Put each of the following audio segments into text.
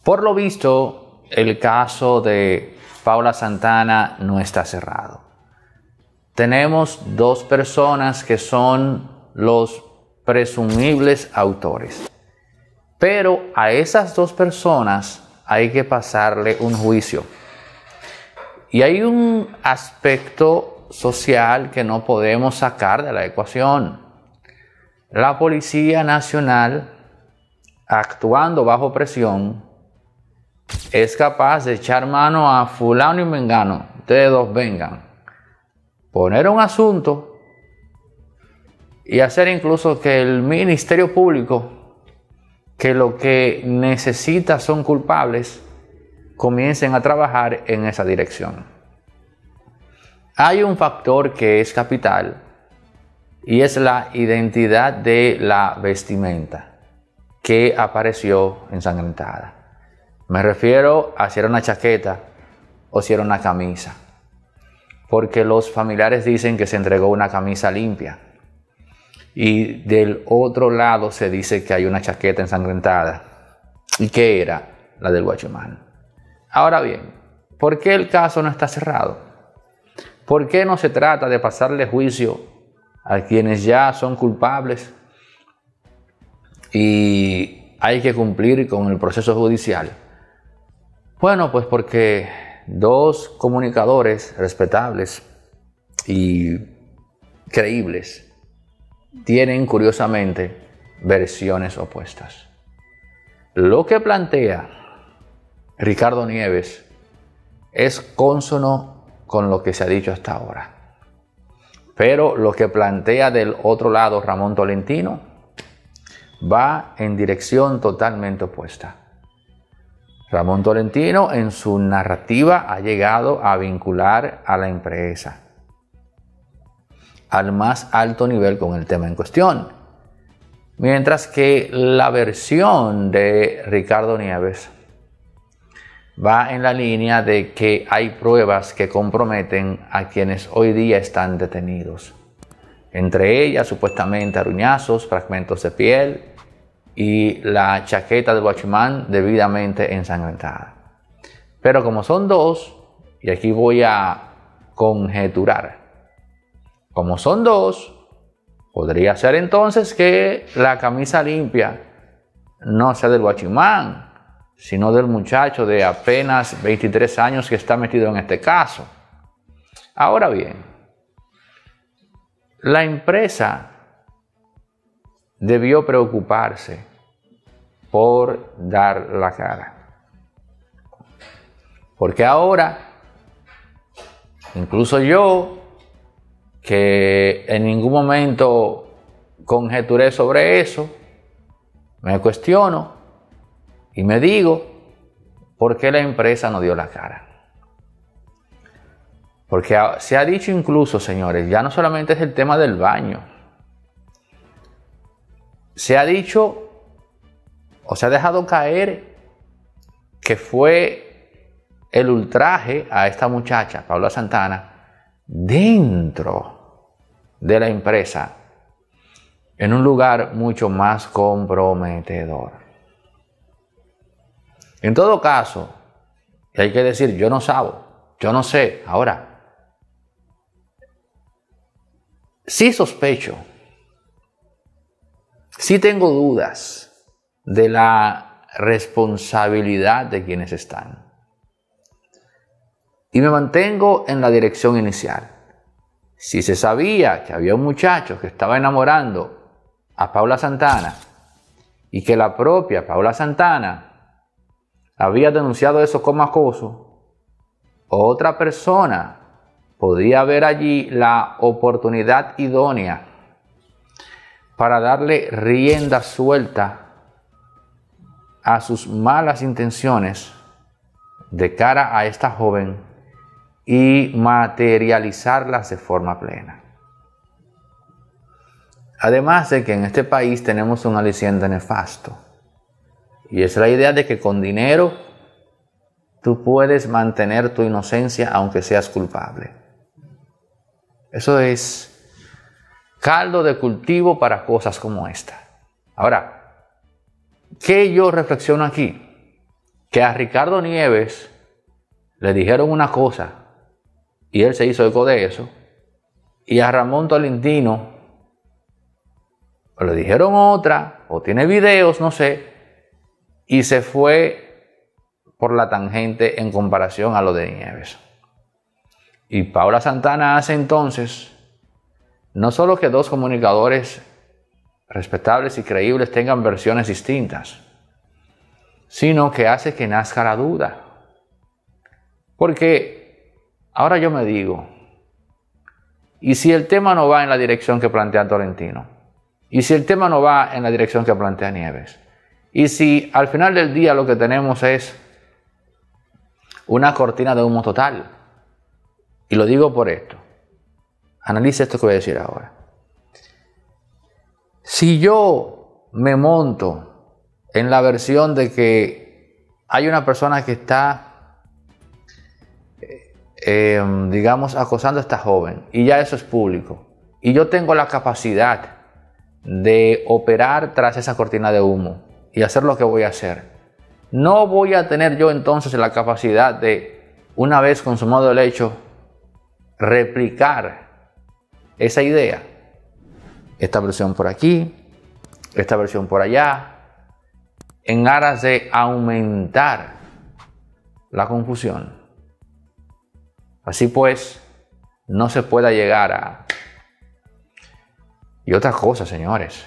Por lo visto, el caso de Paula Santana no está cerrado. Tenemos dos personas que son los presumibles autores. Pero a esas dos personas hay que pasarle un juicio. Y hay un aspecto social que no podemos sacar de la ecuación. La Policía Nacional, actuando bajo presión, es capaz de echar mano a fulano y mengano. Ustedes dos vengan. Poner un asunto y hacer incluso que el Ministerio Público, que lo que necesita son culpables, comiencen a trabajar en esa dirección. Hay un factor que es capital y es la identidad de la vestimenta que apareció ensangrentada. Me refiero a si era una chaqueta o si era una camisa, porque los familiares dicen que se entregó una camisa limpia y del otro lado se dice que hay una chaqueta ensangrentada y que era la del guachimán. Ahora bien, ¿por qué el caso no está cerrado? ¿Por qué no se trata de pasarle juicio a quienes ya son culpables y hay que cumplir con el proceso judicial? Bueno, pues porque dos comunicadores respetables y creíbles tienen curiosamente versiones opuestas. Lo que plantea Ricardo Nieves es cónsono con lo que se ha dicho hasta ahora. Pero lo que plantea del otro lado Ramón Tolentino va en dirección totalmente opuesta. Ramón Tolentino en su narrativa ha llegado a vincular a la empresa al más alto nivel con el tema en cuestión. Mientras que la versión de Ricardo Nieves va en la línea de que hay pruebas que comprometen a quienes hoy día están detenidos. Entre ellas, supuestamente, aruñazos, fragmentos de piel y la chaqueta del guachimán debidamente ensangrentada. Pero como son dos, y aquí voy a conjeturar, como son dos, podría ser entonces que la camisa limpia no sea del guachimán, sino del muchacho de apenas 23 años que está metido en este caso. Ahora bien, la empresa debió preocuparse por dar la cara. Porque ahora, incluso yo, que en ningún momento conjeturé sobre eso, me cuestiono y me digo, ¿por qué la empresa no dio la cara? Porque se ha dicho incluso, señores, ya no solamente es el tema del baño. Se ha dicho o se ha dejado caer que fue el ultraje a esta muchacha, Paula Santana, dentro de la empresa, en un lugar mucho más comprometedor. En todo caso, hay que decir, yo no sé. Ahora, sí sospecho, sí tengo dudas de la responsabilidad de quienes están. Y me mantengo en la dirección inicial. Si se sabía que había un muchacho que estaba enamorando a Paula Santana y que la propia Paula Santana había denunciado eso como acoso, otra persona podía ver allí la oportunidad idónea para darle rienda suelta a sus malas intenciones de cara a esta joven y materializarlas de forma plena. Además de que en este país tenemos un aliciente nefasto, y es la idea de que con dinero tú puedes mantener tu inocencia aunque seas culpable. Eso es caldo de cultivo para cosas como esta. Ahora, ¿qué yo reflexiono aquí? que a Ricardo Nieves le dijeron una cosa y él se hizo eco de eso, y a Ramón Tolentino le dijeron otra, o tiene videos, no sé, y se fue por la tangente en comparación a lo de Nieves. Y Paula Santana hace entonces no solo que dos comunicadores respetables y creíbles tengan versiones distintas, sino que hace que nazca la duda. Porque ahora yo me digo, ¿y si el tema no va en la dirección que plantea Tolentino? ¿Y si el tema no va en la dirección que plantea Nieves? ¿Y si al final del día lo que tenemos es una cortina de humo total? Y lo digo por esto. Analice esto que voy a decir ahora. Si yo me monto en la versión de que hay una persona que está, digamos, acosando a esta joven, y ya eso es público, y yo tengo la capacidad de operar tras esa cortina de humo y hacer lo que voy a hacer, no voy a tener yo entonces la capacidad de, una vez consumado el hecho, replicar esa idea, esta versión por aquí, esta versión por allá, en aras de aumentar la confusión. Así pues, no se pueda llegar a... Y otra cosa, señores,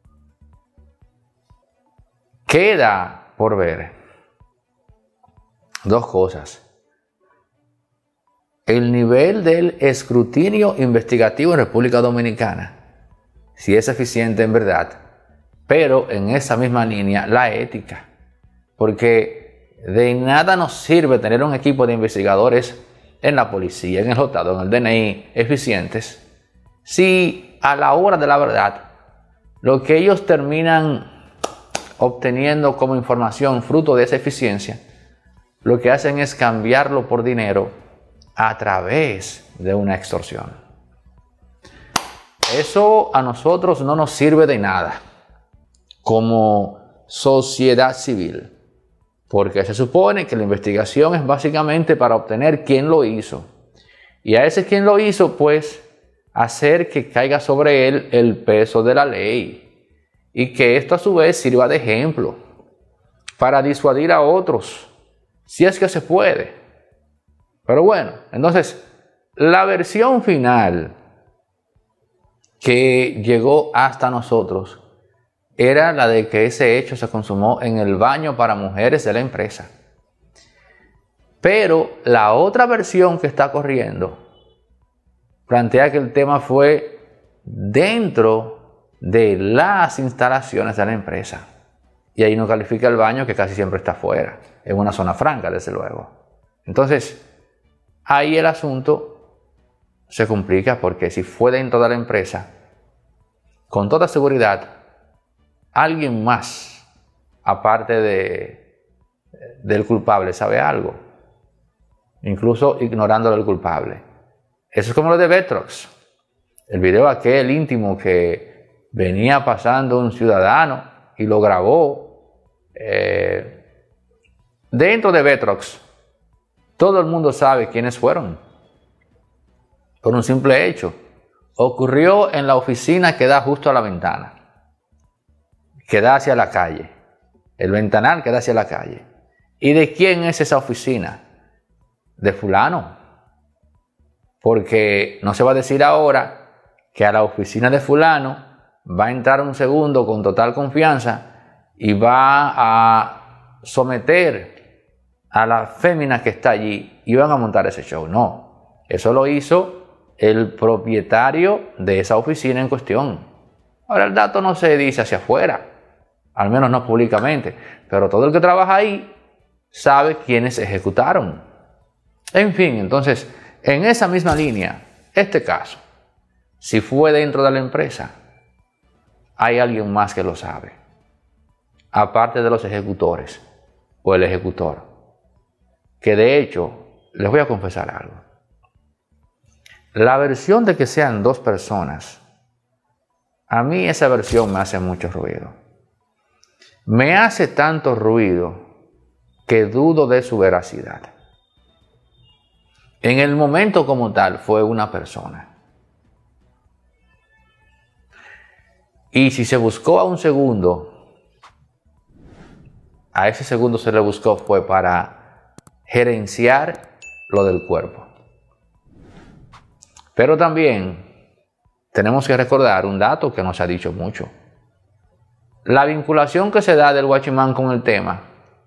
queda por ver dos cosas. El nivel del escrutinio investigativo en República Dominicana, si es eficiente en verdad, pero en esa misma línea, la ética. Porque de nada nos sirve tener un equipo de investigadores en la policía, en el JOTADO, en el DNI, eficientes, si a la hora de la verdad, lo que ellos terminan obteniendo como información fruto de esa eficiencia, lo que hacen es cambiarlo por dinero a través de una extorsión. Eso a nosotros no nos sirve de nada como sociedad civil, porque se supone que la investigación es básicamente para obtener quién lo hizo, y a ese quien lo hizo, pues hacer que caiga sobre él el peso de la ley, y que esto a su vez sirva de ejemplo para disuadir a otros, si es que se puede. Pero bueno, entonces la versión final que llegó hasta nosotros era la de que ese hecho se consumó en el baño para mujeres de la empresa. Pero la otra versión que está corriendo plantea que el tema fue dentro de las instalaciones de la empresa. Y ahí no califica el baño, que casi siempre está afuera, en una zona franca, desde luego. Entonces, ahí el asunto se complica, porque si fue dentro de la empresa, con toda seguridad, alguien más, aparte del culpable, sabe algo, incluso ignorándolo el culpable. Eso es como lo de Vetrox, el video aquel íntimo que venía pasando un ciudadano y lo grabó dentro de Vetrox. Todo el mundo sabe quiénes fueron, por un simple hecho. Ocurrió en la oficina que da justo a la ventana, que da hacia la calle, el ventanal que da hacia la calle. ¿Y de quién es esa oficina? De fulano. Porque no se va a decir ahora que a la oficina de fulano va a entrar un segundo con total confianza y va a someter a la fémina que está allí y van a montar ese show. No, eso lo hizo el propietario de esa oficina en cuestión. Ahora el dato no se dice hacia afuera, al menos no públicamente, pero todo el que trabaja ahí sabe quiénes ejecutaron. En fin, entonces, en esa misma línea, este caso, si fue dentro de la empresa, hay alguien más que lo sabe, aparte de los ejecutores o el ejecutor, que de hecho, les voy a confesar algo. La versión de que sean dos personas, a mí esa versión me hace mucho ruido. Me hace tanto ruido que dudo de su veracidad. En el momento como tal fue una persona. Y si se buscó a un segundo, a ese segundo se le buscó fue para gerenciar lo del cuerpo. Pero también tenemos que recordar un dato que no se ha dicho mucho. La vinculación que se da del guachimán con el tema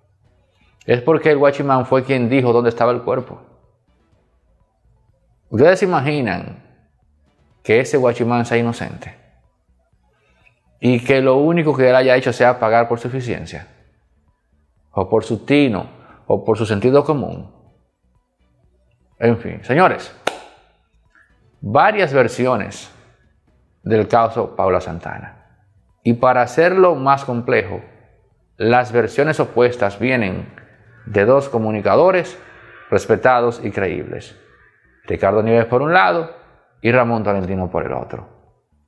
es porque el guachimán fue quien dijo dónde estaba el cuerpo. ¿Ustedes se imaginan que ese guachimán sea inocente? Y que lo único que él haya hecho sea pagar por su eficiencia, o por su tino, o por su sentido común. En fin, señores, varias versiones del caso Paula Santana. Y para hacerlo más complejo, las versiones opuestas vienen de dos comunicadores respetados y creíbles. Ricardo Nieves por un lado y Ramón Tolentino por el otro.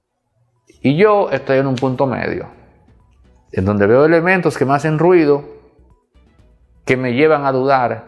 Y yo estoy en un punto medio, en donde veo elementos que me hacen ruido, que me llevan a dudar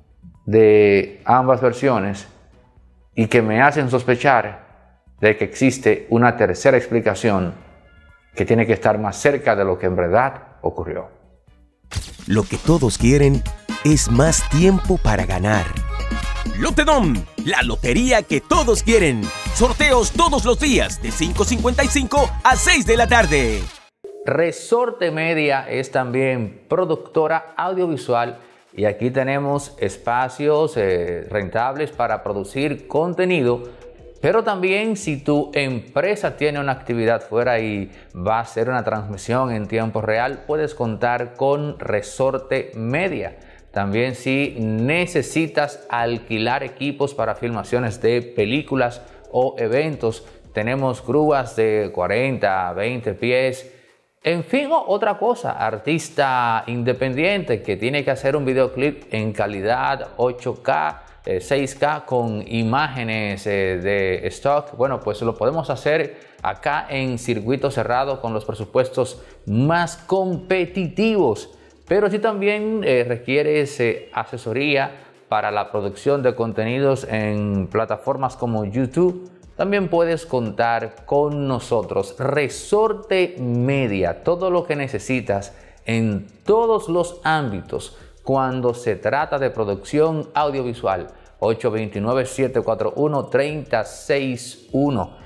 de ambas versiones y que me hacen sospechar de que existe una tercera explicación que tiene que estar más cerca de lo que en verdad ocurrió. Lo que todos quieren es más tiempo para ganar. Lotedom, la lotería que todos quieren. Sorteos todos los días de 5:55 a 6 de la tarde. Resorte Media es también productora audiovisual y aquí tenemos espacios rentables para producir contenido, pero también si tu empresa tiene una actividad fuera y va a hacer una transmisión en tiempo real, puedes contar con Resorte Media. También si necesitas alquilar equipos para filmaciones de películas o eventos, tenemos grúas de 40, 20 pies. En fin, otra cosa, artista independiente que tiene que hacer un videoclip en calidad 8K, 6K con imágenes de stock. Bueno, pues lo podemos hacer acá en circuito cerrado con los presupuestos más competitivos. Pero si también requieres asesoría para la producción de contenidos en plataformas como YouTube, también puedes contar con nosotros. Resorte Media, todo lo que necesitas en todos los ámbitos cuando se trata de producción audiovisual. 829-741-3061.